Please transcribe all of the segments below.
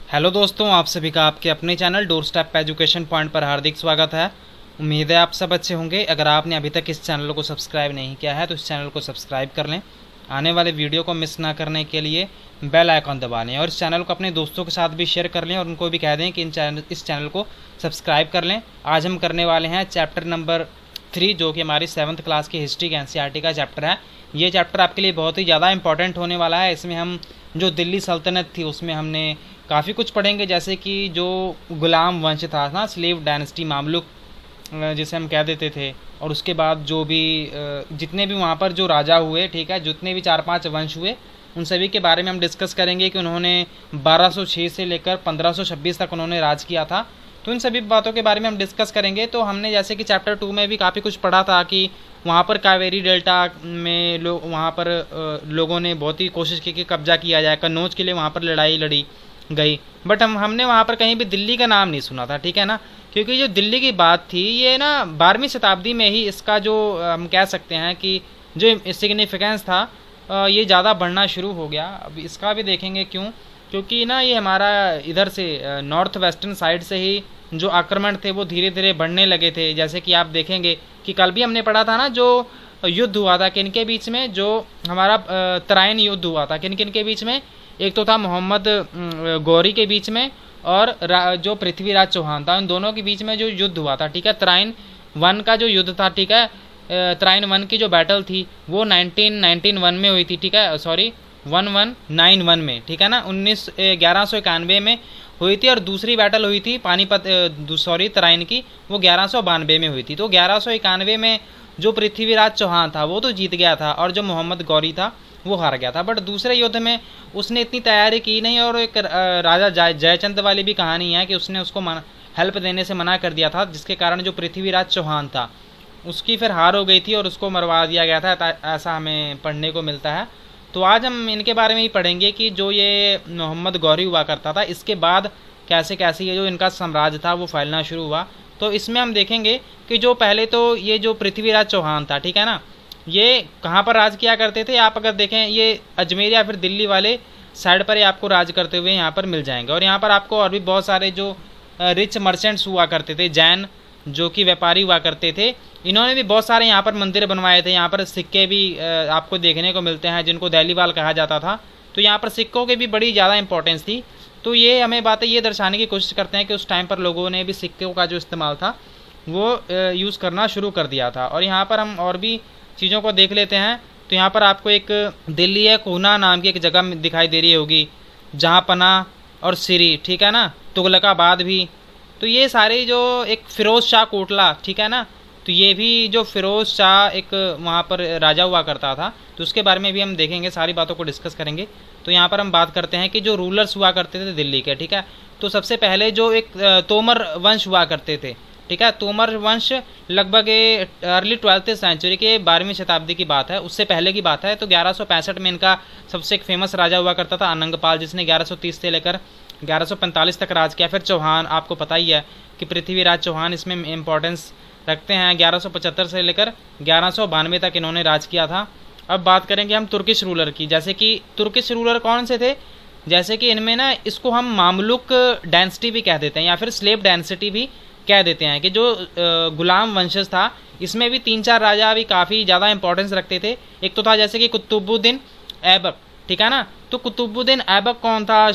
Hello दोस्तों, आप सभी का आपके अपने channel door step education point पर हार्दिक स्वागत है। उम्मीद है आप सब अच्छे होंगे। अगर आपने अभी तक इस चैनल को सब्सक्राइब नहीं किया है तो इस चैनल को सब्सक्राइब कर लें। आने वाले वीडियो को मिस ना करने के लिए बेल आइकॉन दबा लें और इस चैनल को अपने दोस्तों के साथ भी शेयर कर लें और उनको भी कह दें कि इस चैनल को सब्सक्राइब कर लें। आज हम करने वाले हैं चैप्टर नंबर 3, जो कि हमारी 7th क्लास की हिस्ट्री एनसीईआरटी का चैप्टर है। ये चैप्टर आपके लिए बहुत ही ज़्यादा इंपॉर्टेंट होने वाला है। इसमें हम जो दिल्ली सल्तनत थी उसमें हमने काफ़ी कुछ पढ़ेंगे, जैसे कि जो गुलाम वंश था ना, स्लेव डायनेस्टी, मामलुक जिसे हम कह देते थे, और उसके बाद जो भी जितने भी वहाँ पर जो राजा हुए, ठीक है, जितने भी 4-5 वंश हुए, उन सभी के बारे में हम डिस्कस करेंगे कि उन्होंने 1206 से लेकर 1526 तक उन्होंने राज किया था। तो इन सभी बातों के बारे में हम डिस्कस करेंगे। तो हमने जैसे कि चैप्टर 2 में भी काफ़ी कुछ पढ़ा था कि वहाँ पर कावेरी डेल्टा में वहाँ पर लोगों ने बहुत ही कोशिश की कि कब्जा किया जाए, कन्नौज के लिए वहाँ पर लड़ाई लड़ी गई, बट हमने वहाँ पर कहीं भी दिल्ली का नाम नहीं सुना था, ठीक है ना, क्योंकि जो दिल्ली की बात थी ये ना 12वीं शताब्दी में ही इसका जो हम कह सकते हैं कि जो सिग्निफिकेंस था ये ज़्यादा बढ़ना शुरू हो गया। अब इसका भी देखेंगे क्यों, क्योंकि ना ये हमारा इधर से नॉर्थ वेस्टर्न साइड से ही जो आक्रमण थे वो धीरे धीरे बढ़ने लगे थे। जैसे कि आप देखेंगे कि कल भी हमने पढ़ा था ना, जो युद्ध हुआ था किन के बीच में, जो हमारा तराइन युद्ध हुआ था किन किन के बीच में। एक तो था मोहम्मद गौरी के बीच में और जो पृथ्वीराज चौहान था, इन दोनों के बीच में जो युद्ध हुआ था, ठीक है। तराइन 1 का जो युद्ध था, ठीक है, तराइन 1 की जो बैटल थी वो 1991 में हुई थी, ठीक है, सॉरी 1191 में, ठीक है ना, 1191 में हुई थी। और दूसरी बैटल हुई थी पानीपत तराइन की, वो 1192 में हुई थी। तो 1191 में जो पृथ्वीराज चौहान था वो तो जीत गया था और जो मोहम्मद गौरी था वो हार गया था। बट दूसरे युद्ध में उसने इतनी तैयारी की नहीं, और एक राजा जयचंद वाली भी कहानी है कि उसने उसको हेल्प देने से मना कर दिया था, जिसके कारण जो पृथ्वीराज चौहान था उसकी फिर हार हो गई थी और उसको मरवा दिया गया था, ऐसा हमें पढ़ने को मिलता है। तो आज हम इनके बारे में ही पढ़ेंगे कि जो ये मोहम्मद गौरी हुआ करता था, इसके बाद कैसे कैसे ये जो इनका साम्राज्य था वो फैलना शुरू हुआ। तो इसमें हम देखेंगे कि जो पहले तो ये जो पृथ्वीराज चौहान था, ठीक है ना, ये कहाँ पर राज किया करते थे। आप अगर देखें ये अजमेर या फिर दिल्ली वाले साइड पर ही आपको राज करते हुए यहाँ पर मिल जाएंगे। और यहाँ पर आपको और भी बहुत सारे जो रिच मर्चेंट्स हुआ करते थे, जैन जो कि व्यापारी हुआ करते थे, इन्होंने भी बहुत सारे यहाँ पर मंदिर बनवाए थे। यहाँ पर सिक्के भी आपको देखने को मिलते हैं जिनको दहलीवाल कहा जाता था। तो यहाँ पर सिक्कों की भी बड़ी ज़्यादा इंपॉर्टेंस थी। तो ये हमें बातें ये दर्शाने की कोशिश करते हैं कि उस टाइम पर लोगों ने भी सिक्कों का जो इस्तेमाल था वो यूज़ करना शुरू कर दिया था। और यहाँ पर हम और भी चीज़ों को देख लेते हैं। तो यहाँ पर आपको एक दिल्ली है कोहना नाम की एक जगह दिखाई दे रही होगी, जहाँ पना और सिरी, ठीक है ना, तुगलकाबाद भी। तो ये सारे जो एक फिरोज शाह कोटला, ठीक है ना, तो ये भी जो फिरोज शाह एक वहाँ पर राजा हुआ करता था, तो उसके बारे में भी हम देखेंगे, सारी बातों को डिस्कस करेंगे। तो यहाँ पर हम बात करते हैं कि जो रूलर्स हुआ करते थे दिल्ली के, ठीक है, तो सबसे पहले जो एक तोमर वंश हुआ करते थे, ठीक है। तोमर वंश लगभग अर्ली 12th सेंचुरी के 12वीं शताब्दी की बात है, उससे पहले की बात है। तो 1165 में इनका सबसे एक फेमस राजा हुआ करता था अनंगपाल, जिसने 1130 से लेकर 1145 तक राज किया। फिर चौहान, आपको पता ही है कि पृथ्वीराज चौहान इसमें इम्पोर्टेंस रखते हैं। 1175 से लेकर 1192 तक इन्होंने राज किया था। अब बात करेंगे हम तुर्किश रूलर की। जैसे कि तुर्किश रूलर कौन से थे, जैसे कि इनमें ना इसको हम मामलुक डायनेस्टी भी कह देते हैं या फिर स्लेव डायनेस्टी भी कह देते हैं, कि जो गुलाम वंशज था इसमें भी 3-4 राजा भी काफ़ी ज़्यादा इंपॉर्टेंस रखते थे। एक तो था जैसे कि कुतुबुद्दीन ऐबक, ठीक है ना। तो कुतुबुद्दीन ऐबक कौन था,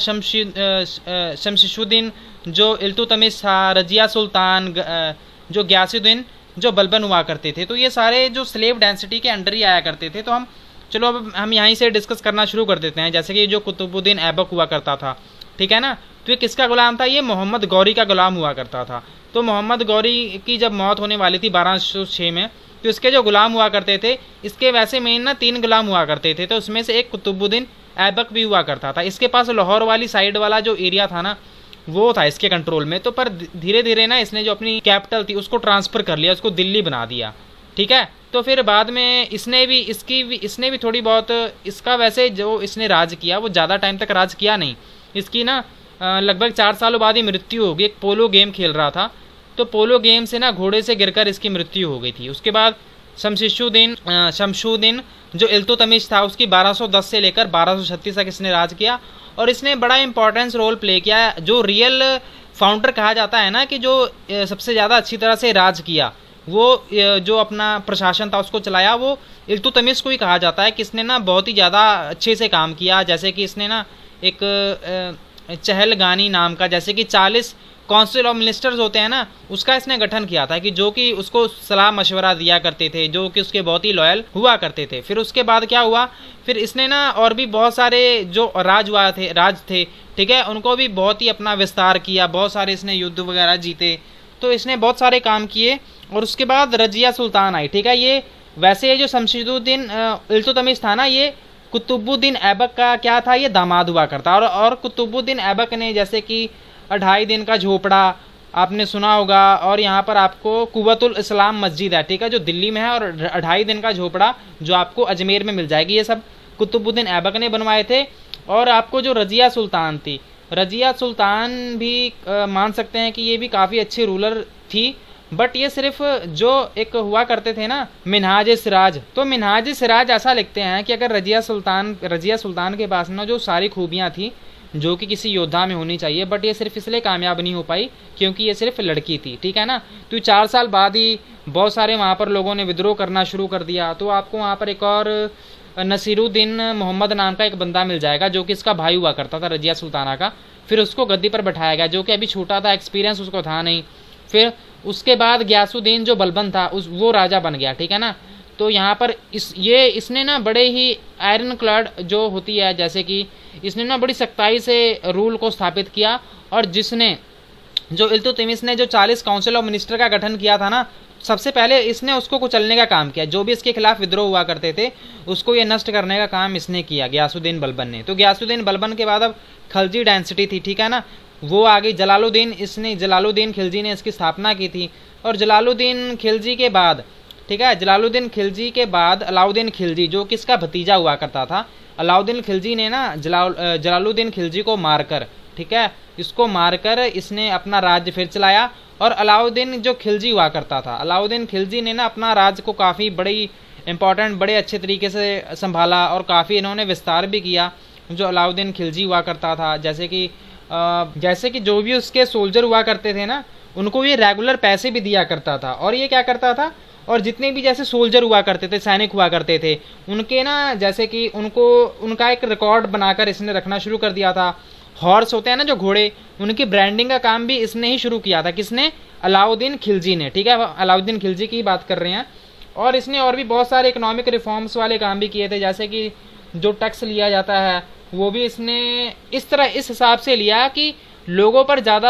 शमशीरुद्दीन जो इल्तुतमिश था, रजिया सुल्तान, जो ग्यासुद्दीन जो बलबन हुआ करते थे। तो ये सारे जो स्लेव डेंसिटी के अंडर ही आया करते थे। तो हम चलो अब हम यहीं से डिस्कस करना शुरू कर देते हैं। जैसे कि जो कुतुबुद्दीन ऐबक हुआ करता था, ठीक है ना, तो ये किसका गुलाम था, ये मोहम्मद गौरी का गुलाम हुआ करता था। तो मोहम्मद गौरी की जब मौत होने वाली थी 1206 में, तो इसके जो गुलाम हुआ करते थे, इसके वैसे मेन ना 3 गुलाम हुआ करते थे। तो उसमें से एक कुतुबुद्दीन ऐबक भी हुआ करता था। इसके पास लाहौर वाली साइड वाला जो एरिया था ना वो था इसके कंट्रोल में। तो पर धीरे धीरे ना इसने जो अपनी कैपिटल थी उसको ट्रांसफ़र कर लिया, उसको दिल्ली बना दिया, ठीक है। तो फिर बाद में इसने भी थोड़ी बहुत, इसका वैसे जो इसने राज किया वो ज़्यादा टाइम तक राज किया नहीं। इसकी ना लगभग 4 सालों बाद ही मृत्यु हो गई। एक पोलो गेम खेल रहा था, तो पोलो गेम से ना घोड़े से गिरकर इसकी मृत्यु हो गई थी। उसके बाद शमशुद्दीन जो इल्तुतमिश था उसकी 1210 से लेकर 1236 तक इसने राज किया। और इसने बड़ा इंपॉर्टेंस रोल प्ले किया। जो रियल फाउंडर कहा जाता है ना, कि जो सबसे ज़्यादा अच्छी तरह से राज किया, वो जो अपना प्रशासन था उसको चलाया, वो इल्तुतमिश को ही कहा जाता है कि इसने ना बहुत ही ज़्यादा अच्छे से काम किया। जैसे कि इसने ना एक चहलगानी नाम का, जैसे कि 40 काउंसिल ऑफ मिनिस्टर्स होते हैं ना, उसका इसने गठन किया था, कि जो कि उसको सलाह मशवरा दिया करते थे, जो कि उसके बहुत ही लॉयल हुआ करते थे। फिर उसके बाद क्या हुआ, फिर इसने ना और भी बहुत सारे जो राज थे, ठीक है, उनको भी बहुत ही अपना विस्तार किया, बहुत सारे इसने युद्ध वगैरह जीते, तो इसने बहुत सारे काम किए। और उसके बाद रजिया सुल्तान आई, ठीक है। ये वैसे ये जो शमशीरुद्दीन इल्तुतमिश था ना, ये कुतुबुद्दीन ऐबक का क्या था, ये दामाद हुआ करता। और कुतुबुद्दीन ऐबक ने जैसे कि 2.5 दिन का झोपड़ा आपने सुना होगा, और यहाँ पर आपको कुव्वतुल इस्लाम मस्जिद है, ठीक है, जो दिल्ली में है, और 2.5 दिन का झोपड़ा जो आपको अजमेर में मिल जाएगी, ये सब कुतुबुद्दीन ऐबक ने बनवाए थे। और आपको जो रजिया सुल्तान थी, रजिया सुल्तान भी मान सकते हैं कि ये भी काफ़ी अच्छी रूलर थी, बट ये सिर्फ जो एक हुआ करते थे ना मिनहाज सिराज, तो मिनहाज सिराज ऐसा लिखते हैं कि अगर रजिया सुल्तान के पास ना जो सारी खूबियाँ थी जो कि किसी योद्धा में होनी चाहिए, बट ये सिर्फ इसलिए कामयाब नहीं हो पाई क्योंकि ये सिर्फ लड़की थी, ठीक है ना। तो 4 साल बाद ही बहुत सारे वहाँ पर लोगों ने विद्रोह करना शुरू कर दिया। तो आपको वहाँ पर एक और नसीरुद्दीन मोहम्मद नाम का एक बंदा मिल जाएगा, जो कि इसका भाई हुआ करता था रजिया सुल्ताना का। फिर उसको गद्दी पर बैठाया गया, जो कि अभी छोटा था, एक्सपीरियंस उसको था नहीं। फिर उसके बाद गयासुद्दीन जो बलबन था वो राजा बन गया, ठीक है ना। तो यहाँ पर इसने ना बड़े ही आयरन क्लड जो होती है, जैसे कि इसने ना बड़ी सख्ताई से रूल को स्थापित किया। और जिसने जो इल्तुतमिश ने जो 40 काउंसिल ऑफ मिनिस्टर का गठन किया था ना, सबसे पहले इसने उसको कुचलने का काम किया। जो भी इसके खिलाफ विद्रोह हुआ करते थे उसको ये नष्ट करने का काम इसने किया, गयासुद्दीन बलबन ने। तो गयासुद्दीन बलबन के बाद अब खलजी डायनेस्टी थी, ठीक है ना, वो आ गई। जलालुद्दीन खिलजी ने इसकी स्थापना की थी। और जलालुद्दीन खिलजी के बाद, ठीक है, जलालुद्दीन खिलजी के बाद अलाउद्दीन खिलजी, जो कि इसका भतीजा हुआ करता था, अलाउद्दीन खिलजी ने ना जलालुद्दीन खिलजी को मारकर, ठीक है, इसको मारकर इसने अपना राज्य फिर चलाया। और अलाउद्दीन जो खिलजी हुआ करता था, अलाउद्दीन खिलजी ने ना अपना राज्य को काफ़ी बड़ी इंपॉर्टेंट बड़े अच्छे तरीके से संभाला, और काफ़ी इन्होंने विस्तार भी किया जो अलाउद्दीन खिलजी हुआ करता था। जैसे कि जो भी उसके सोल्जर हुआ करते थे ना, उनको ये रेगुलर पैसे भी दिया करता था। और ये क्या करता था, और जितने भी जैसे सोल्जर हुआ करते थे, सैनिक हुआ करते थे, उनके ना जैसे कि उनका एक रिकॉर्ड बनाकर इसने रखना शुरू कर दिया था। हॉर्स होते हैं ना जो घोड़े, उनकी ब्रांडिंग का काम भी इसने ही शुरू किया था। किसने? अलाउद्दीन खिलजी ने, ठीक है, अलाउद्दीन खिलजी की बात कर रहे हैं। और इसने और भी बहुत सारे इकोनॉमिक रिफॉर्म्स वाले काम भी किए थे, जैसे कि जो टैक्स लिया जाता है वो भी इसने इस हिसाब से लिया कि लोगों पर ज़्यादा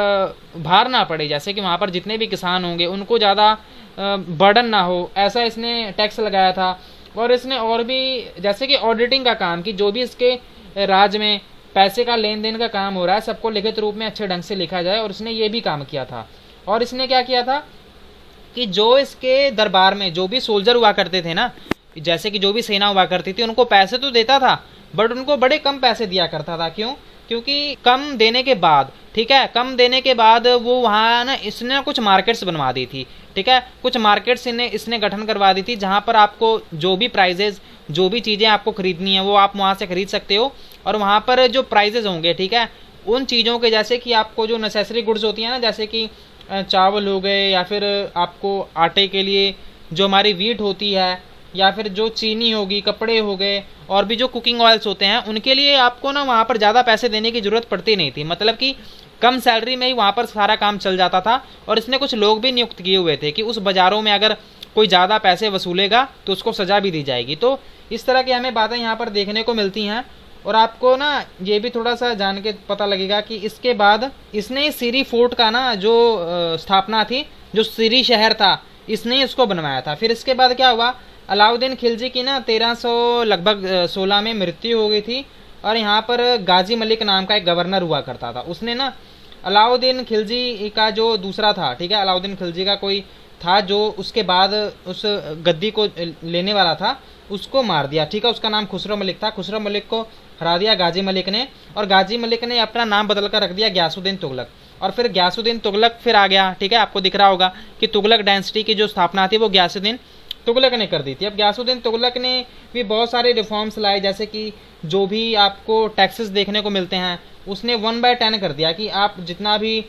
भार ना पड़े, जैसे कि वहाँ पर जितने भी किसान होंगे उनको ज़्यादा बर्डन ना हो, ऐसा इसने टैक्स लगाया था। और इसने और भी जैसे कि ऑडिटिंग का काम, कि जो भी इसके राज्य में पैसे का लेन देन का काम हो रहा है सबको लिखित रूप में अच्छे ढंग से लिखा जाए, और इसने ये भी काम किया था। और इसने क्या किया था कि जो इसके दरबार में जो भी सोल्जर हुआ करते थे ना, जैसे कि जो भी सेना हुआ करती थी, उनको पैसे तो देता था बट उनको बड़े कम पैसे दिया करता था। क्यों? क्योंकि कम देने के बाद, ठीक है, कम देने के बाद वो वहाँ ना इसने कुछ मार्केट्स बनवा दी थी, ठीक है, कुछ मार्केट्स इसने गठन करवा दी थी, जहाँ पर आपको जो भी प्राइजेज, जो भी चीज़ें आपको खरीदनी है वो आप वहाँ से खरीद सकते हो। और वहाँ पर जो प्राइजेज होंगे, ठीक है, उन चीज़ों के, जैसे कि आपको जो नेसेसरी गुड्स होती है ना, जैसे कि चावल हो गए, या फिर आपको आटे के लिए जो हमारी वीट होती है, या फिर जो चीनी होगी, कपड़े हो गए, और भी जो कुकिंग ऑयल्स होते हैं, उनके लिए आपको ना वहाँ पर ज़्यादा पैसे देने की ज़रूरत पड़ती नहीं थी। मतलब कि कम सैलरी में ही वहाँ पर सारा काम चल जाता था। और इसने कुछ लोग भी नियुक्त किए हुए थे कि उस बाज़ारों में अगर कोई ज़्यादा पैसे वसूलेगा तो उसको सज़ा भी दी जाएगी। तो इस तरह की हमें बातें यहाँ पर देखने को मिलती हैं। और आपको ना ये भी थोड़ा सा जान के पता लगेगा कि इसके बाद इसने सिरी फोर्ट का ना जो स्थापना थी, जो सिरी शहर था, इसने इसको बनवाया था। फिर इसके बाद क्या हुआ, अलाउद्दीन खिलजी की ना 1300 लगभग 16 में मृत्यु हो गई थी। और यहाँ पर गाजी मलिक नाम का एक गवर्नर हुआ करता था, उसने ना अलाउद्दीन खिलजी का जो दूसरा था, ठीक है, अलाउद्दीन खिलजी का कोई था जो उसके बाद उस गद्दी को लेने वाला था, उसको मार दिया, ठीक है, उसका नाम खुसरो मलिक था। खुसरो मलिक को हरा दिया गाजी मलिक ने, और गाजी मलिक ने अपना नाम बदल कर रख दिया गयासुद्दीन तुगलक। और फिर गयासुद्दीन तुगलक फिर आ गया, ठीक है, आपको दिख रहा होगा कि तुगलक डायनेस्टी की जो स्थापना थी वो गयासुद्दीन तुगलक ने कर दी थी। अब गयासुद्दीन तुगलक ने भी बहुत सारे रिफॉर्म्स लाए, जैसे कि जो भी आपको टैक्सेस देखने को मिलते हैं उसने 1/10 कर दिया कि आप जितना भी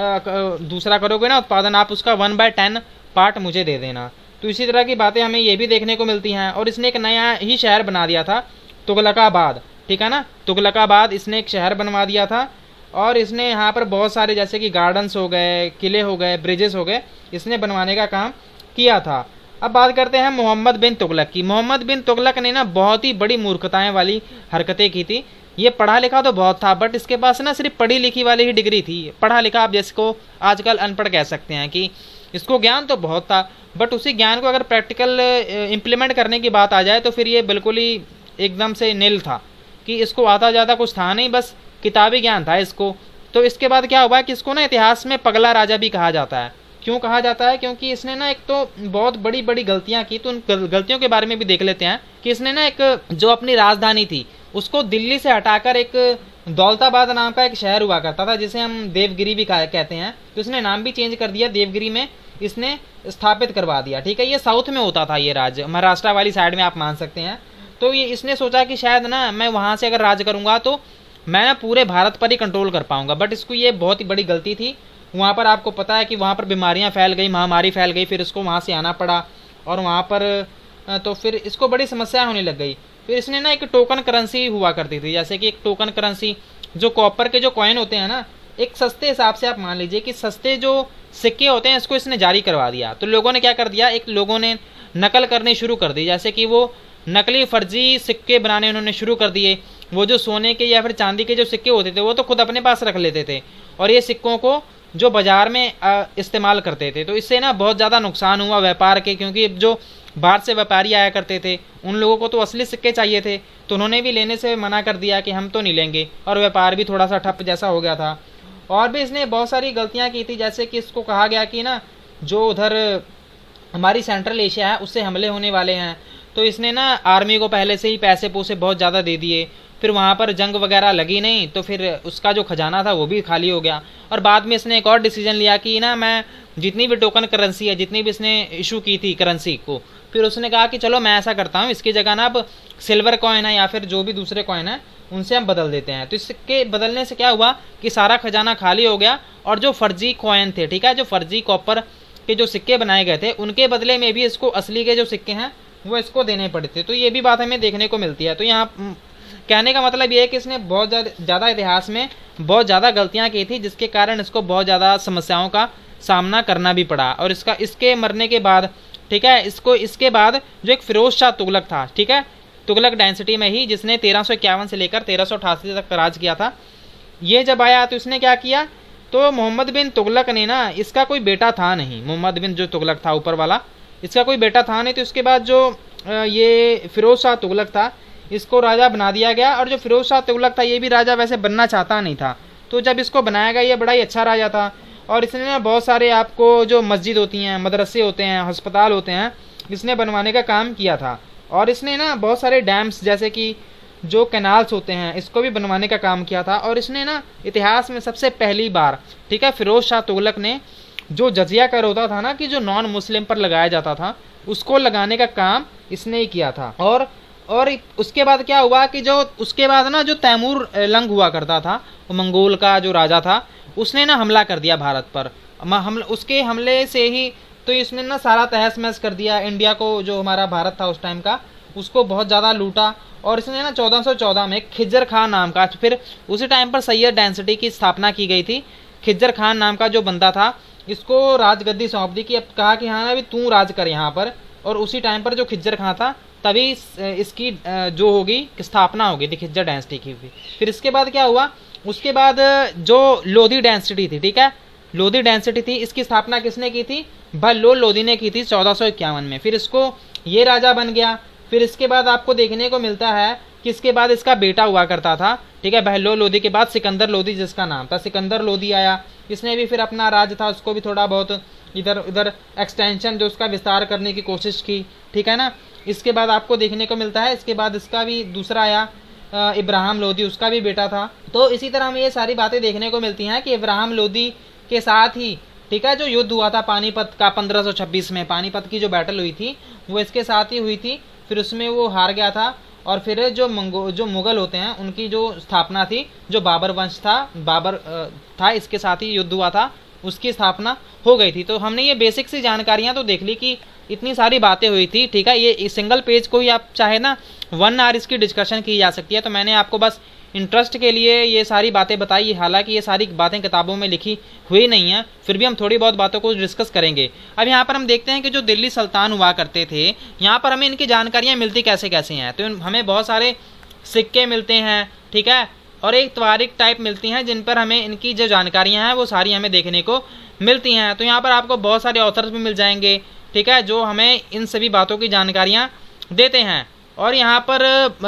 दूसरा करोगे ना उत्पादन, आप उसका 1/10 पार्ट मुझे दे देना। तो इसी तरह की बातें हमें ये भी देखने को मिलती हैं। और इसने एक नया ही शहर बना दिया था, तुगलकाबाद, ठीक है ना, तुगलकाबाद इसने एक शहर बनवा दिया था। और इसने यहाँ पर बहुत सारे जैसे कि गार्डन्स हो गए, किले हो गए, ब्रिजेस हो गए, इसने बनवाने का काम किया था। अब बात करते हैं मोहम्मद बिन तुगलक की। मोहम्मद बिन तुगलक ने ना बहुत ही बड़ी मूर्खताएं वाली हरकतें की थी। ये पढ़ा लिखा तो बहुत था, बट इसके पास ना सिर्फ पढ़ी लिखी वाली ही डिग्री थी। पढ़ा लिखा आप जिसको आजकल अनपढ़ कह सकते हैं, कि इसको ज्ञान तो बहुत था, बट उसी ज्ञान को अगर प्रैक्टिकल इम्प्लीमेंट करने की बात आ जाए तो फिर ये बिल्कुल ही एकदम से नील था, कि इसको आता ज़्यादा कुछ था नहीं, बस किताबी ज्ञान था इसको। तो इसके बाद क्या हुआ कि इसको ना इतिहास में पगला राजा भी कहा जाता है। क्यों कहा जाता है? क्योंकि इसने ना एक तो बहुत बड़ी बड़ी गलतियां की। तो उन गलतियों के बारे में भी देख लेते हैं कि इसने ना एक जो अपनी राजधानी थी उसको दिल्ली से हटाकर एक दौलताबाद नाम का एक शहर हुआ करता था, जिसे हम देवगिरी भी कहते हैं, तो इसने नाम भी चेंज कर दिया, देवगिरी में इसने स्थापित करवा दिया। ठीक है, ये साउथ में होता था ये राज्य, महाराष्ट्र वाली साइड में आप मान सकते हैं। तो ये इसने सोचा कि शायद ना मैं वहाँ से अगर राज करूँगा तो मैं ना पूरे भारत पर ही कंट्रोल कर पाऊंगा, बट इसको ये बहुत ही बड़ी गलती थी। वहाँ पर आपको पता है कि वहाँ पर बीमारियाँ फैल गई, महामारी फैल गई, फिर इसको वहाँ से आना पड़ा, और वहाँ पर तो फिर इसको बड़ी समस्या होने लग गई। फिर इसने ना एक टोकन करेंसी हुआ करती थी, जैसे कि एक टोकन करेंसी जो कॉपर के जो कॉइन होते हैं ना, एक सस्ते हिसाब से आप मान लीजिए कि सस्ते जो सिक्के होते हैं इसको इसने जारी करवा दिया। तो लोगों ने क्या कर दिया, एक लोगों ने नकल करनी शुरू कर दी, जैसे कि वो नकली फर्जी सिक्के बनाने उन्होंने शुरू कर दिए। वो जो सोने के या फिर चांदी के जो सिक्के होते थे वो तो खुद अपने पास रख लेते थे, और ये सिक्कों को जो बाजार में इस्तेमाल करते थे। तो इससे ना बहुत ज़्यादा नुकसान हुआ व्यापार के, क्योंकि जो बाहर से व्यापारी आया करते थे उन लोगों को तो असली सिक्के चाहिए थे, तो उन्होंने भी लेने से मना कर दिया कि हम तो नहीं लेंगे, और व्यापार भी थोड़ा सा ठप जैसा हो गया था। और भी इसने बहुत सारी गलतियाँ की थी, जैसे कि इसको कहा गया कि ना जो उधर हमारी सेंट्रल एशिया है उससे हमले होने वाले हैं, तो इसने ना आर्मी को पहले से ही पैसे पूसे बहुत ज़्यादा दे दिए। फिर वहाँ पर जंग वगैरह लगी नहीं, तो फिर उसका जो खजाना था वो भी खाली हो गया। और बाद में इसने एक और डिसीजन लिया कि ना मैं जितनी भी टोकन करेंसी है, जितनी भी इसने इशू की थी करेंसी को, फिर उसने कहा कि चलो मैं ऐसा करता हूँ, इसकी जगह ना अब सिल्वर कॉइन है या फिर जो भी दूसरे कॉइन है उनसे हम बदल देते हैं। तो इसके बदलने से क्या हुआ कि सारा खजाना खाली हो गया, और जो फर्जी कॉइन थे, ठीक है, जो फर्जी कॉपर के जो सिक्के बनाए गए थे उनके बदले में भी इसको असली के जो सिक्के हैं वो इसको देने पड़े थे। तो ये भी बात हमें देखने को मिलती है। तो यहाँ कहने का मतलब ये है कि इसने बहुत ज़्यादा इतिहास में बहुत ज़्यादा गलतियाँ की थी, जिसके कारण इसको बहुत ज़्यादा समस्याओं का सामना करना भी पड़ा। और इसके मरने के बाद, ठीक है, इसके बाद जो एक फिरोज शाह तुगलक था, ठीक है, तुगलक डायनेसिटी में ही, जिसने 1351 से लेकर 1388 तक राज किया था, ये जब आया तो इसने क्या किया, तो मोहम्मद बिन तुगलक ने ना, इसका कोई बेटा था नहीं, मोहम्मद बिन जो तुगलक था ऊपर वाला, इसका कोई बेटा था नहीं। तो इसके बाद जो ये फिरोज शाह तुगलक था इसको राजा बना दिया गया। और जो फिरोज शाह तुगलक था ये भी राजा वैसे बनना चाहता नहीं था, तो जब इसको बनाया गया ये बड़ा ही अच्छा राजा था। और इसने ना बहुत सारे आपको जो मस्जिद होती हैं, मदरसे होते हैं, अस्पताल होते हैं, इसने बनवाने का काम किया था। और इसने ना बहुत सारे डैम्स जैसे कि जो कैनाल्स होते हैं इसको भी बनवाने का काम किया था। और इसने ना इतिहास में सबसे पहली बार, ठीक है, फिरोज शाह तुगलक ने जो जजिया कर होता था ना, कि जो नॉन मुस्लिम पर लगाया जाता था, उसको लगाने का काम इसने ही किया था। और उसके बाद क्या हुआ कि जो उसके बाद ना जो तैमूर लंग हुआ करता था, वो मंगोल का जो राजा था, उसने ना हमला कर दिया भारत पर। उसके हमले से ही तो इसने ना सारा तहस महस कर दिया इंडिया को, जो हमारा भारत था उस टाइम का, उसको बहुत ज़्यादा लूटा। और इसने ना 1414 में खिज्जर खान नाम का, फिर उसी टाइम पर सैयद डायनेसिटी की स्थापना की गई थी। खिज्जर खान नाम का जो बंदा था, इसको राजगद्दी सौंप दी कि अब कहा कि हाँ अभी तू राज कर यहाँ पर। और उसी टाइम पर जो खिज्जर खान था तभी इसकी जो होगी स्थापना होगी थी खिज्जर डायनेसिटी की भी। फिर इसके बाद क्या हुआ, उसके बाद जो लोधी डायनेसिटी थी, ठीक है, लोधी डायनेसिटी थी, इसकी स्थापना किसने की थी, बहलोल लोधी ने की थी 1451 में। फिर इसको ये राजा बन गया। फिर इसके बाद आपको देखने को मिलता है कि इसके बाद इसका बेटा हुआ करता था, ठीक है, बहलोल लोधी के बाद सिकंदर लोधी जिसका नाम था, सिकंदर लोधी आया। इसने भी फिर अपना राज था उसको भी थोड़ा बहुत इधर उधर एक्सटेंशन जो उसका विस्तार करने की कोशिश की, ठीक है ना। इसके बाद आपको देखने को मिलता है, इसके बाद इसका भी दूसरा आया इब्राहिम लोधी, उसका भी बेटा था। तो इसी तरह हमें ये सारी बातें देखने को मिलती हैं कि इब्राहिम लोधी के साथ ही ठीक है, जो युद्ध हुआ था पानीपत का 1526 में, पानीपत की जो बैटल हुई थी वो इसके साथ ही हुई थी। फिर उसमें वो हार गया था और फिर जो मुगल होते हैं उनकी जो स्थापना थी, जो बाबर वंश था, बाबर था, इसके साथ ही युद्ध हुआ था, उसकी स्थापना हो गई थी। तो हमने ये बेसिक सी जानकारियां तो देख ली कि इतनी सारी बातें हुई थी। ठीक है, ये सिंगल पेज को ही आप चाहे ना 1 आवर इसकी डिस्कशन की जा सकती है। तो मैंने आपको बस इंटरेस्ट के लिए ये सारी बातें बताई, हालांकि ये सारी बातें किताबों में लिखी हुई नहीं है, फिर भी हम थोड़ी बहुत बातों को डिस्कस करेंगे। अब यहाँ पर हम देखते हैं कि जो दिल्ली सुल्तान हुआ करते थे, यहाँ पर हमें इनकी जानकारियाँ मिलती कैसे कैसे हैं। तो हमें बहुत सारे सिक्के मिलते हैं, ठीक है, और एक तवारीख टाइप मिलती हैं जिन पर हमें इनकी जो जानकारियाँ हैं वो सारी हमें देखने को मिलती हैं। तो यहाँ पर आपको बहुत सारे ऑथर्स भी मिल जाएंगे, ठीक है, जो हमें इन सभी बातों की जानकारियाँ देते हैं। और यहाँ पर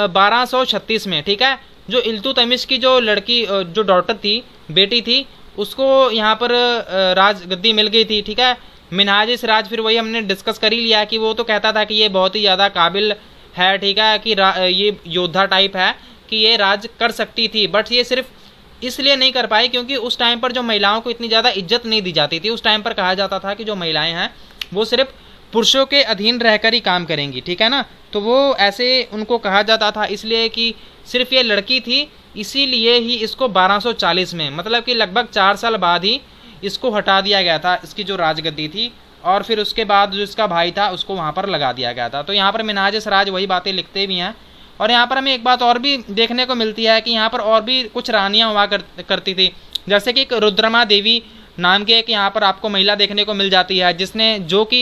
1236 में, ठीक है, जो इल्तुतमिश की जो लड़की, जो डॉटर थी, बेटी थी, उसको यहाँ पर राजगद्दी मिल गई थी। ठीक है, मिनहाज सिराज, फिर वही हमने डिस्कस कर ही लिया कि वो तो कहता था कि ये बहुत ही ज़्यादा काबिल है, ठीक है, कि ये योद्धा टाइप है, कि ये राज कर सकती थी, बट ये सिर्फ इसलिए नहीं कर पाई क्योंकि उस टाइम पर जो महिलाओं को इतनी ज़्यादा इज्जत नहीं दी जाती थी। उस टाइम पर कहा जाता था कि जो महिलाएं हैं वो सिर्फ पुरुषों के अधीन रहकर ही काम करेंगी, ठीक है ना। तो वो ऐसे उनको कहा जाता था, इसलिए कि सिर्फ ये लड़की थी, इसीलिए ही इसको 1240 में, मतलब कि लगभग 4 साल बाद ही इसको हटा दिया गया था, इसकी जो राजगद्दी थी, और फिर उसके बाद जो इसका भाई था उसको वहाँ पर लगा दिया गया था। तो यहाँ पर मिनहाज सिराज वही बातें लिखते भी हैं। और यहाँ पर हमें एक बात और भी देखने को मिलती है कि यहाँ पर और भी कुछ रानियाँ हुआ करती थी, जैसे कि एक रुद्रमा देवी नाम की एक यहाँ पर आपको महिला देखने को मिल जाती है, जिसने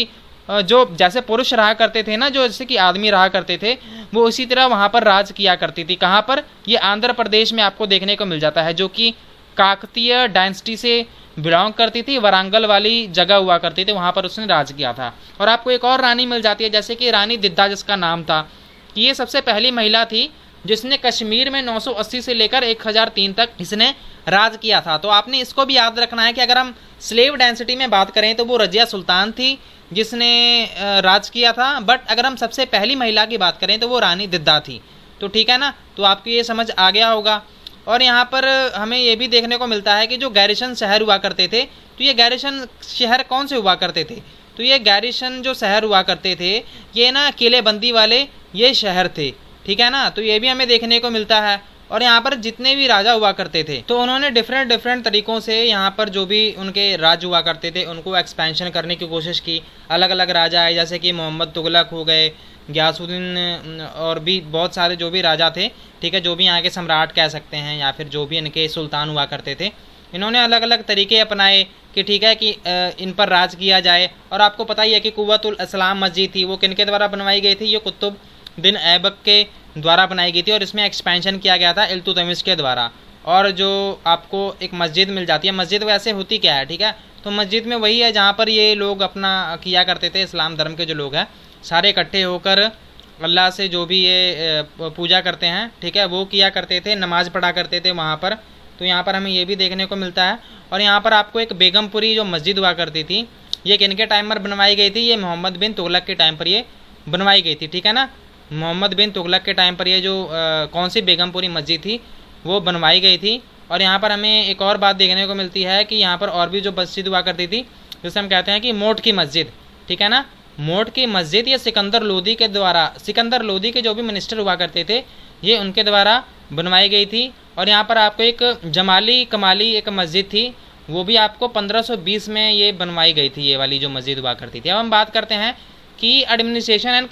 जो जैसे पुरुष रहा करते थे ना, जो जैसे कि आदमी रहा करते थे, वो इसी तरह वहाँ पर राज किया करती थी। कहाँ पर? ये आंध्र प्रदेश में आपको देखने को मिल जाता है, जो कि काकतीय डायनेस्टी से बिलोंग करती थी, वरांगल वाली जगह हुआ करती थी, वहाँ पर उसने राज किया था। और आपको एक और रानी मिल जाती है, जैसे कि रानी दिद्दा, जिसका नाम था कि ये सबसे पहली महिला थी जिसने कश्मीर में 980 से लेकर 1003 तक इसने राज किया था। तो आपने इसको भी याद रखना है कि अगर हम स्लेव डेंसिटी में बात करें तो वो रजिया सुल्तान थी जिसने राज किया था, बट अगर हम सबसे पहली महिला की बात करें तो वो रानी दिद्दा थी। तो ठीक है ना, तो आपको ये समझ आ गया होगा। और यहाँ पर हमें ये भी देखने को मिलता है कि जो गैरिसन शहर हुआ करते थे, तो ये गैरिसन शहर कौन से हुआ करते थे? तो ये गैरिसन जो शहर हुआ करते थे, ये ना किलेबंदी वाले ये शहर थे, ठीक है ना। तो ये भी हमें देखने को मिलता है। और यहाँ पर जितने भी राजा हुआ करते थे, तो उन्होंने डिफरेंट तरीक़ों से यहाँ पर जो भी उनके राज हुआ करते थे उनको एक्सपेंशन करने की कोशिश की। अलग अलग राजा आए, जैसे कि मोहम्मद तुगलक हो गए, गयासुद्दीन, और भी बहुत सारे जो भी राजा थे, ठीक है, जो भी यहाँ के सम्राट कह सकते हैं या फिर जो भी इनके सुल्तान हुआ करते थे, इन्होंने अलग अलग तरीके अपनाए कि ठीक है कि इन पर राज किया जाए। और आपको पता ही है कि कुव्वतुल इस्लाम मस्जिद थी, वो किनके द्वारा बनवाई गई थी? ये कुतुबुद्दीन ऐबक के द्वारा बनाई गई थी, और इसमें एक्सपेंशन किया गया था इल्तुतमिश के द्वारा। और जो आपको एक मस्जिद मिल जाती है, मस्जिद वैसे होती क्या है, ठीक है, तो मस्जिद में वही है जहाँ पर ये लोग अपना किया करते थे, इस्लाम धर्म के जो लोग हैं सारे इकट्ठे होकर अल्लाह से जो भी ये पूजा करते हैं, ठीक है, वो किया करते थे, नमाज़ पढ़ा करते थे वहाँ पर। तो यहाँ पर हमें ये भी देखने को मिलता है। और यहाँ पर आपको एक बेगमपुरी जो मस्जिद हुआ करती थी, ये किनके टाइम पर बनवाई गई थी? ये मोहम्मद बिन तुगलक के टाइम पर ये बनवाई गई थी, ठीक है ना। मोहम्मद बिन तुगलक के टाइम पर ये जो कौन सी बेगमपुरी मस्जिद थी वो बनवाई गई थी। और यहाँ पर हमें एक और बात देखने को मिलती है कि यहाँ पर और भी जो मस्जिद हुआ करती थी, जिसे हम कहते हैं कि मोट की मस्जिद, ठीक है ना। मोट की मस्जिद ये सिकंदर लोदी के द्वारा, सिकंदर लोदी के जो भी मिनिस्टर हुआ करते थे, ये उनके द्वारा बनवाई गई थी। और यहाँ पर आपको एक जमाली कमाली एक मस्जिद थी, वो भी आपको 1520 में ये बनवाई गई थी, ये वाली जो मस्जिद हुआ करती थी। अब हम बात करते हैं कि एडमिनिस्ट्रेशन एंड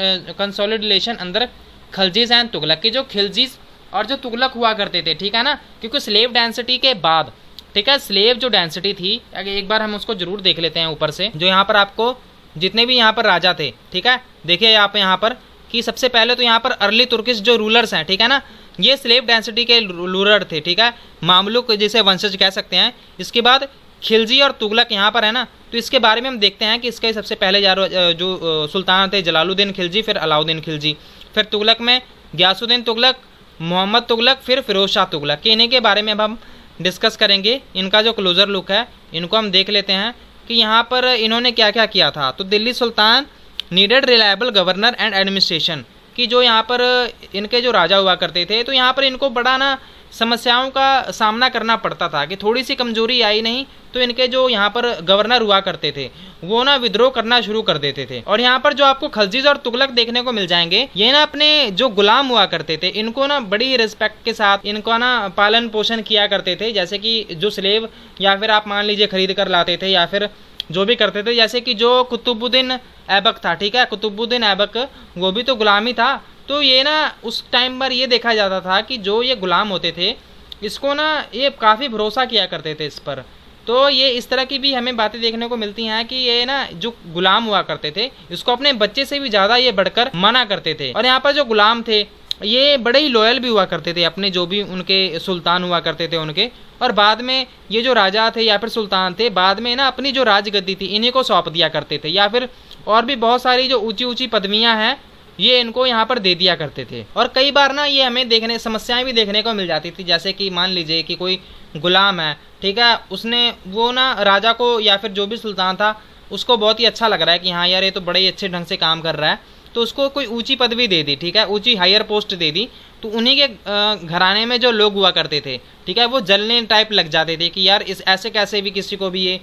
कंसोलिडेशन अंदर खिलजीज एंड तुगलक की, जो खिलजीज और जो तुगलक हुआ करते थे, ठीक है ना, क्योंकि स्लेव डेंसिटी के बाद, ठीक है, स्लेव जो डेंसिटी थी, एक बार हम उसको जरूर देख लेते हैं ऊपर से। जो यहाँ पर आपको जितने भी यहाँ पर राजा थे, ठीक है, देखिए आप यहाँ पर कि सबसे पहले तो यहाँ पर अर्ली तुर्किश जो रूलर्स हैं, ठीक है ना, ये स्लेव डेंसिटी के रूलर थे, ठीक है, मामलुक जिसे वंशज कह सकते हैं। इसके बाद खिलजी और तुगलक यहाँ पर है ना, तो इसके बारे में हम देखते हैं कि इसके सबसे पहले जो सुल्तान थे जलालुद्दीन खिलजी, फिर अलाउद्दीन खिलजी, फिर तुगलक में गयासुद्दीन तुगलक, मोहम्मद तुगलक, फिर फिरोज शाह तुगलक, कि इन्हीं के बारे में अब हम डिस्कस करेंगे। इनका जो क्लोजर लुक है इनको हम देख लेते हैं कि यहाँ पर इन्होंने क्या क्या किया था। तो Delhi sultan needed reliable governor and administration, कि जो यहाँ पर इनके जो राजा हुआ करते थे, तो यहाँ पर इनको बड़ा ना समस्याओं का सामना करना पड़ता था कि थोड़ी सी कमजोरी आई नहीं तो इनके जो यहाँ पर गवर्नर हुआ करते थे वो ना विद्रोह करना शुरू कर देते थे। और यहाँ पर जो आपको खलजीज और तुगलक देखने को मिल जाएंगे, ये ना अपने जो गुलाम हुआ करते थे इनको ना बड़ी रिस्पेक्ट के साथ इनको ना पालन पोषण किया करते थे। जैसे कि जो स्लेव या फिर आप मान लीजिए खरीद कर लाते थे या फिर जो भी करते थे, जैसे कि जो कुतुबुद्दीन ऐबक था, ठीक है, कुतुबुद्दीन ऐबक वो भी तो गुलामी था। तो ये ना उस टाइम पर ये देखा जाता था कि जो ये गुलाम होते थे इसको ना ये काफ़ी भरोसा किया करते थे इस पर। तो ये इस तरह की भी हमें बातें देखने को मिलती हैं कि ये ना जो गुलाम हुआ करते थे इसको अपने बच्चे से भी ज़्यादा ये बढ़कर माना करते थे। और यहाँ पर जो गुलाम थे ये बड़े ही लॉयल भी हुआ करते थे अपने जो भी उनके सुल्तान हुआ करते थे उनके। और बाद में ये जो राजा थे या फिर सुल्तान थे बाद में ना अपनी जो राजगद्दी थी इन्हीं को सौंप दिया करते थे, या फिर और भी बहुत सारी जो ऊंची ऊंची पदवियां हैं ये इनको यहाँ पर दे दिया करते थे। और कई बार ना ये हमें समस्याएं भी देखने को मिल जाती थी। जैसे कि मान लीजिए कि कोई गुलाम है, ठीक है, उसने वो ना राजा को या फिर जो भी सुल्तान था उसको बहुत ही अच्छा लग रहा है कि हाँ यार ये तो बड़े ही अच्छे ढंग से काम कर रहा है, तो उसको कोई ऊंची पदवी दे दी, ठीक है, ऊंची हायर पोस्ट दे दी। तो उन्हीं के घराने में जो लोग हुआ करते थे, ठीक है, वो जलने टाइप लग जाते थे कि यार इस ऐसे कैसे भी किसी को भी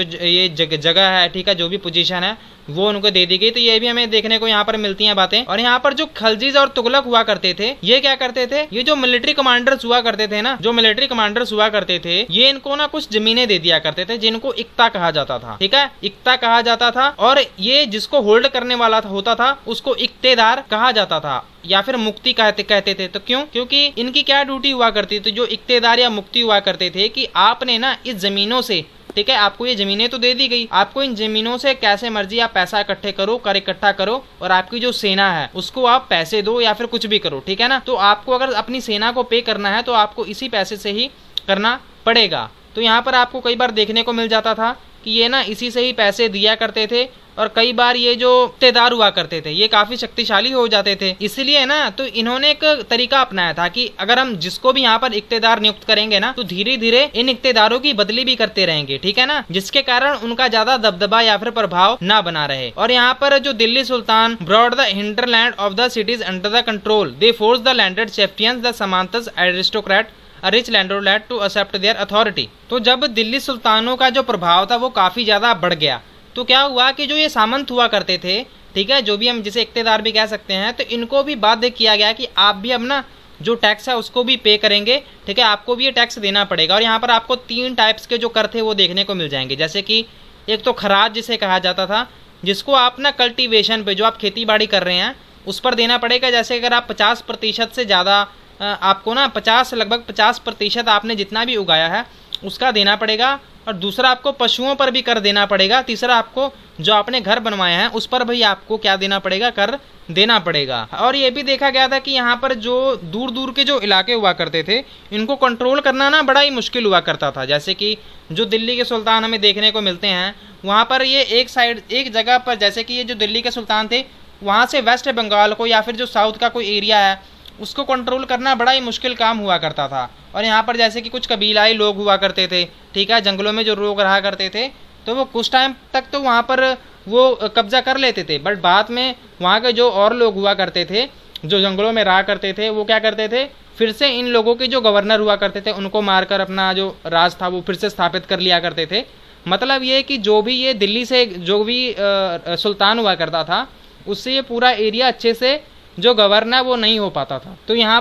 ये जगह है, ठीक है, जो भी पोजीशन है वो उनको दे दी गई। तो ये भी हमें देखने को यहाँ पर मिलती हैं बातें। और यहाँ पर जो खलजीज और तुगलक हुआ करते थे ये क्या करते थे, ये जो मिलिट्री कमांडर्स हुआ करते थे ना, जो मिलिट्री कमांडर्स हुआ करते थे ये इनको ना कुछ जमीनें दे दिया करते थे जिनको इक्ता कहा जाता था, ठीक है, इक्ता कहा जाता था। और ये जिसको होल्ड करने वाला होता था उसको इक्तेदार कहा जाता था या फिर मुक्ति कहते थे। तो क्यों? क्योंकि इनकी क्या ड्यूटी हुआ करती थी, जो इक्तेदार या मुक्ति हुआ करते थे कि आपने ना इस जमीनों से, ठीक है, आपको ये जमीनें तो दे दी गई, आपको इन जमीनों से कैसे मर्जी आप पैसा इकट्ठा करो और आपकी जो सेना है उसको आप पैसे दो या फिर कुछ भी करो, ठीक है ना। तो आपको अगर अपनी सेना को पे करना है तो आपको इसी पैसे से ही करना पड़ेगा। तो यहाँ पर आपको कई बार देखने को मिल जाता था कि ये ना इसी से ही पैसे दिया करते थे। और कई बार ये जो इक्तेदार हुआ करते थे ये काफी शक्तिशाली हो जाते थे, इसलिए ना तो इन्होंने एक तरीका अपनाया था कि अगर हम जिसको भी यहाँ पर इक्तेदार नियुक्त करेंगे ना तो धीरे धीरे इन इक्तेदारों की बदली भी करते रहेंगे, ठीक है ना, जिसके कारण उनका ज्यादा दबदबा या फिर प्रभाव ना बना रहे। और यहाँ पर जो Delhi sultan brought the hinterland of the cities under the control, they force the landed chieftains the samantas aristocrat a rich landlord to accept their authority। तो जब दिल्ली सुल्तानों का जो प्रभाव था वो काफी ज्यादा बढ़ गया तो क्या हुआ कि जो ये सामंत हुआ करते थे, ठीक है, जो भी हम जिसे इक्तेदार भी कह सकते हैं, तो इनको भी बाध्य किया गया कि आप भी अब ना जो टैक्स है उसको भी पे करेंगे, ठीक है, आपको भी ये टैक्स देना पड़ेगा। और यहाँ पर आपको 3 टाइप्स के जो कर थे वो देखने को मिल जाएंगे। जैसे कि एक तो खराज जिसे कहा जाता था, जिसको आप ना कल्टीवेशन पे जो आप खेती बाड़ी कर रहे हैं उस पर देना पड़ेगा। जैसे अगर आप 50% से ज़्यादा आपको ना लगभग 50% आपने जितना भी उगाया है उसका देना पड़ेगा। और दूसरा आपको पशुओं पर भी कर देना पड़ेगा। तीसरा आपको जो आपने घर बनवाए हैं उस पर भी आपको क्या देना पड़ेगा, कर देना पड़ेगा। और ये भी देखा गया था कि यहाँ पर जो दूर दूर के जो इलाके हुआ करते थे इनको कंट्रोल करना ना बड़ा ही मुश्किल हुआ करता था। जैसे कि जो दिल्ली के सुल्तान हमें देखने को मिलते हैं वहाँ पर ये एक जगह पर, जैसे कि ये जो दिल्ली के सुल्तान थे वहाँ से वेस्ट बंगाल को या फिर जो साउथ का कोई एरिया है उसको कंट्रोल करना बड़ा ही मुश्किल काम हुआ करता था। और यहाँ पर जैसे कि कुछ कबीलाई लोग हुआ करते थे, ठीक है, जंगलों में जो लोग रहा करते थे तो वो कुछ टाइम तक तो वहाँ पर वो कब्जा कर लेते थे, बट बाद में वहाँ के जो और लोग हुआ करते थे जो जंगलों में रहा करते थे वो क्या करते थे, फिर से इन लोगों के जो गवर्नर हुआ करते थे उनको मारकर अपना जो राज था वो फिर से स्थापित कर लिया करते थे। मतलब ये कि जो भी ये दिल्ली से जो भी सुल्तान हुआ करता था उससे ये पूरा एरिया अच्छे से जो गवर्नर है वो नहीं हो पाता था। तो यहाँ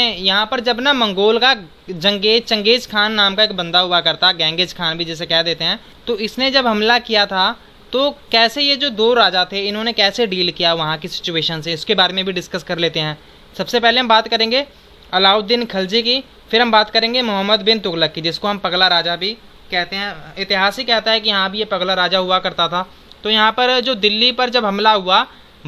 पर जब ना मंगोल का चंगेज खान नाम का एक बंदा हुआ करता, गेंगिस खान भी जिसे कह देते हैं, तो इसने जब हमला किया था तो कैसे ये जो 2 राजा थे इन्होंने कैसे डील किया वहाँ की सिचुएशन से, इसके बारे में भी डिस्कस कर लेते हैं। सबसे पहले हम बात करेंगे अलाउद्दीन खिलजी की, फिर हम बात करेंगे मोहम्मद बिन तुगलक की, जिसको हम पगला राजा भी कहते हैं। इतिहास ही कहता है कि हाँ भी ये पगला राजा हुआ करता था। तो यहाँ पर जो दिल्ली पर जब हमला हुआ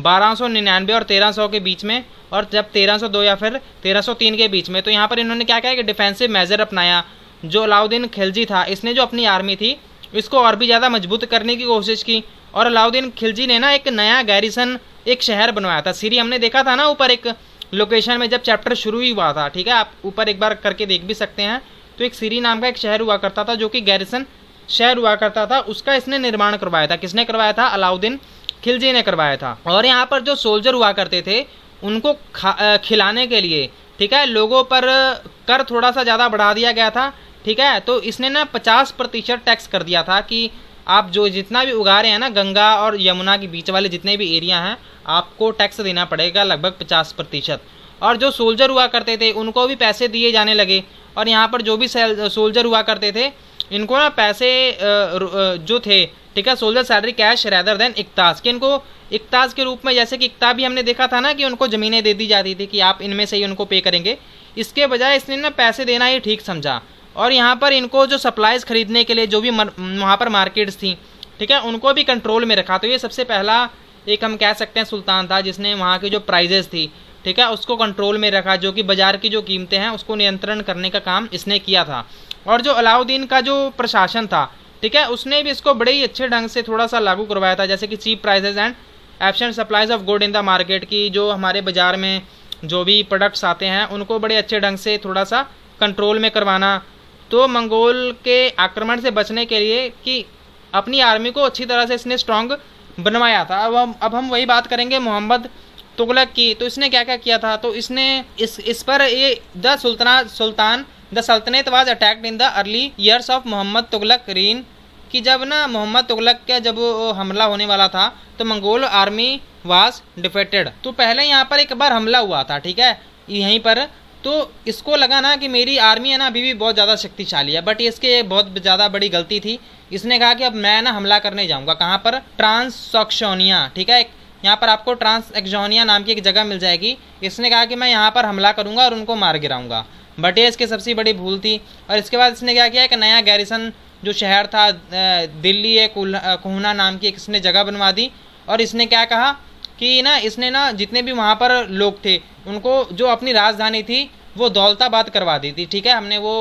1299 और 1300 के बीच में, और जब 1302 या फिर 1303 के बीच में, तो यहाँ पर इन्होंने क्या किया कि डिफेंसिव मेजर अपनाया। जो अलाउद्दीन खिलजी था इसने जो अपनी आर्मी थी इसको और भी ज़्यादा मजबूत करने की कोशिश की। और अलाउद्दीन खिलजी ने ना एक नया गैरिसन, एक शहर बनवाया था। सीरी हमने देखा था ना ऊपर एक लोकेशन में जब चैप्टर शुरू ही हुआ था, ठीक है, आप ऊपर एक बार करके देख भी सकते हैं। तो एक सीरी नाम का एक शहर हुआ करता था जो कि गैरिसन शहर हुआ करता था, उसका इसने निर्माण करवाया था। किसने करवाया था? अलाउद्दीन खिलजी ने करवाया था। और यहाँ पर जो सोल्जर हुआ करते थे उनको खिलाने के लिए, ठीक है, लोगों पर कर थोड़ा सा ज़्यादा बढ़ा दिया गया था। ठीक है, तो इसने ना 50% टैक्स कर दिया था कि आप जो जितना भी उगा रहे हैं ना, गंगा और यमुना के बीच वाले जितने भी एरिया हैं, आपको टैक्स देना पड़ेगा लगभग 50%। और जो सोल्जर हुआ करते थे उनको भी पैसे दिए जाने लगे। और यहाँ पर जो भी सोल्जर हुआ करते थे इनको ना पैसे जो थे, ठीक है, soldier salary cash rather than iqtas, कि इनको इक्ताज के रूप में, जैसे कि इक्ता भी हमने देखा था ना कि उनको ज़मीनें दे दी जाती थी कि आप इनमें से ही उनको पे करेंगे, इसके बजाय इसने ना पैसे देना ही ठीक समझा। और यहाँ पर इनको जो सप्लाईज खरीदने के लिए जो भी वहाँ पर मार्केट्स थी, ठीक है, उनको भी कंट्रोल में रखा। तो ये सबसे पहला एक हम कह सकते हैं सुल्तान था जिसने वहाँ की जो प्राइजेस थी, ठीक है, उसको कंट्रोल में रखा, जो कि बाजार की जो कीमतें हैं उसको नियंत्रण करने का काम इसने किया था। और जो अलाउद्दीन का जो प्रशासन था, ठीक है, उसने भी इसको बड़े ही अच्छे ढंग से थोड़ा सा लागू करवाया था, जैसे कि cheap prices and efficient supplies of good in the market, की जो हमारे बाजार में जो भी प्रोडक्ट्स आते हैं उनको बड़े अच्छे ढंग से थोड़ा सा कंट्रोल में करवाना। तो मंगोल के आक्रमण से बचने के लिए कि अपनी आर्मी को अच्छी तरह से इसने स्ट्रॉन्ग बनवाया था। अब हम वही बात करेंगे मोहम्मद तुगलक की। तो इसने क्या क्या किया था, तो इसने इस पर ये the sultanate was attacked in the early years of Mohammad Tughlaq reign, कि जब ना मोहम्मद तुगलक का जब हमला होने वाला था तो मंगोल आर्मी वाज डिफेटेड। तो पहले यहाँ पर एक बार हमला हुआ था, ठीक है, यहीं पर। तो इसको लगा ना कि मेरी आर्मी है ना अभी भी बहुत ज़्यादा शक्तिशाली है, बट इसके बहुत ज़्यादा बड़ी गलती थी। इसने कहा कि अब मैं ना हमला करने जाऊँगा, कहाँ पर, ट्रांसॉक्शोनिया, ठीक है, यहाँ पर आपको ट्रांसएक्सोनिया नाम की एक जगह मिल जाएगी। इसने कहा कि मैं यहाँ पर हमला करूँगा और उनको मार गिराऊँगा, बट ये इसकी सबसे बड़ी भूल थी। और इसके बाद इसने क्या किया, एक नया गैरिसन जो शहर था दिल्ली, एक कोहना नाम की एक इसने जगह बनवा दी। और इसने क्या कहा कि ना इसने ना जितने भी वहाँ पर लोग थे उनको जो अपनी राजधानी थी वो दौलताबाद करवा दी थी। ठीक है, हमने वो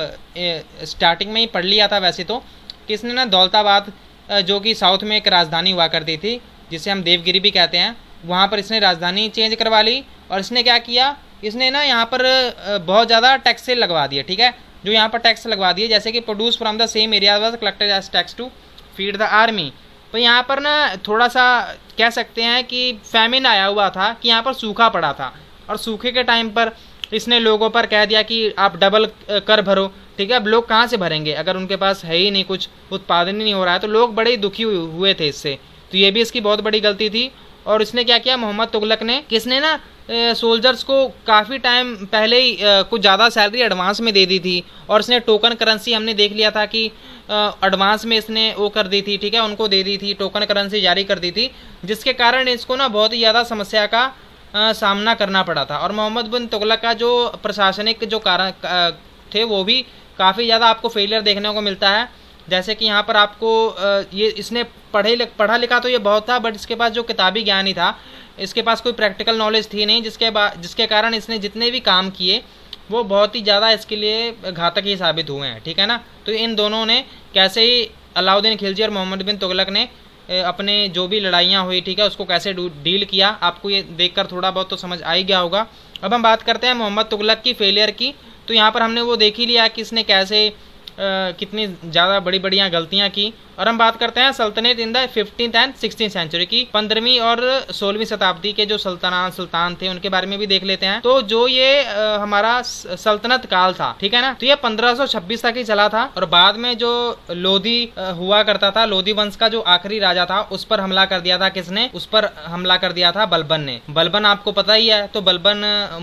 स्टार्टिंग में ही पढ़ लिया था वैसे तो, कि इसने ना दौलताबाद जो कि साउथ में एक राजधानी हुआ करती थी जिसे हम देवगिरी भी कहते हैं, वहाँ पर इसने राजधानी चेंज करवा ली। और इसने क्या किया, इसने ना यहाँ पर बहुत ज़्यादा टैक्स लगवा दिए। ठीक है, जो यहाँ पर टैक्स लगवा दिए, जैसे कि produce from the same area was collected as tax to feed the army. तो यहाँ पर ना थोड़ा सा कह सकते हैं कि फैमिन आया हुआ था, कि यहाँ पर सूखा पड़ा था, और सूखे के टाइम पर इसने लोगों पर कह दिया कि आप डबल कर भरो। ठीक है, अब लोग कहाँ से भरेंगे अगर उनके पास है ही नहीं, कुछ उत्पादन ही नहीं हो रहा है, तो लोग बड़े दुखी हुए थे इससे। तो ये भी इसकी बहुत बड़ी गलती थी। और इसने क्या किया, मोहम्मद तुगलक ने, किसने ना सोल्जर्स को काफ़ी टाइम पहले ही कुछ ज़्यादा सैलरी एडवांस में दे दी थी। और इसने टोकन करेंसी, हमने देख लिया था कि एडवांस में इसने वो कर दी थी, ठीक है, उनको दे दी थी, टोकन करेंसी जारी कर दी थी, जिसके कारण इसको ना बहुत ही ज़्यादा समस्या का सामना करना पड़ा था। और मोहम्मद बिन तुगलक का जो प्रशासनिक जो कारण थे वो भी काफ़ी ज़्यादा आपको फेलियर देखने को मिलता है। जैसे कि यहाँ पर आपको ये इसने पढ़ा लिखा तो ये बहुत था, बट इसके पास जो किताबी ज्ञान ही था, इसके पास कोई प्रैक्टिकल नॉलेज थी नहीं, जिसके कारण इसने जितने भी काम किए वो बहुत ही ज़्यादा इसके लिए घातक ही साबित हुए हैं। ठीक है ना, तो इन दोनों ने कैसे ही अलाउद्दीन खिलजी और मोहम्मद बिन तुगलक ने अपने जो भी लड़ाइयाँ हुई, ठीक है, उसको कैसे डील किया, आपको ये देखकर थोड़ा बहुत तो समझ आ ही गया होगा। अब हम बात करते हैं मोहम्मद तुगलक की फेलियर की। तो यहाँ पर हमने वो देख ही लिया कि इसने कैसे कितनी ज़्यादा बड़ियाँ गलतियाँ की। और हम बात करते हैं सल्तनत in the 15th and 16th century की, 15वीं और 16वीं शताब्दी के जो सुल्तान थे उनके बारे में भी देख लेते हैं। तो जो ये हमारा सल्तनत काल था, ठीक है ना, तो ये 1526 तक ही चला था। और बाद में जो लोधी हुआ करता था, लोधी वंश का जो आखिरी राजा था, उस पर हमला कर दिया था। किसने उस पर हमला कर दिया था? बलबन ने। बलबन आपको पता ही है। तो बलबन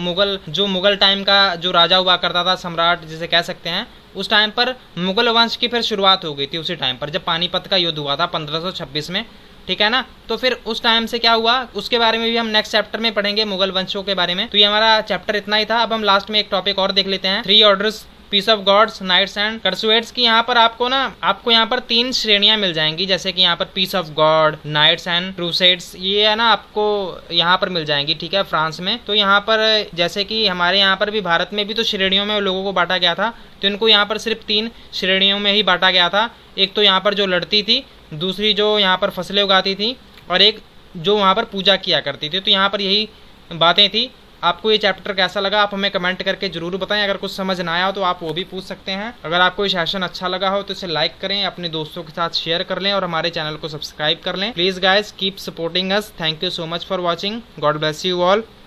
मुगल टाइम का जो राजा हुआ करता था, सम्राट जिसे कह सकते हैं, उस टाइम पर मुगल वंश की फिर शुरुआत हो गई थी उसी टाइम पर, जब पानीपत का युद्ध हुआ था 1526 में। ठीक है ना, तो फिर उस टाइम से क्या हुआ उसके बारे में भी हम नेक्स्ट चैप्टर में पढ़ेंगे, मुगल वंशों के बारे में। तो ये हमारा चैप्टर इतना ही था। अब हम लास्ट में एक टॉपिक और देख लेते हैं, 3 orders, peace of gods, knights and crusades की। यहाँ पर आपको यहाँ पर 3 श्रेणियां मिल जाएंगी, जैसे कि यहाँ पर peace of god, knights and crusades, ये है ना आपको यहाँ पर मिल जाएंगी। ठीक है, फ्रांस में। तो यहाँ पर जैसे कि हमारे यहाँ पर भी, भारत में भी तो श्रेणियों में लोगों को बांटा गया था, तो इनको यहाँ पर सिर्फ 3 श्रेणियों में ही बांटा गया था। एक तो यहाँ पर जो लड़ती थी, दूसरी जो यहाँ पर फसलें उगाती थी, और एक जो वहाँ पर पूजा किया करती थी। तो यहाँ पर यही बातें थी। आपको ये चैप्टर कैसा लगा आप हमें कमेंट करके जरूर बताएं। अगर कुछ समझ ना आया हो तो आप वो भी पूछ सकते हैं। अगर आपको ये सेशन अच्छा लगा हो तो इसे लाइक करें, अपने दोस्तों के साथ शेयर कर लें, और हमारे चैनल को सब्सक्राइब कर लें। Please guys keep supporting us. Thank you so much for watching. God bless you all.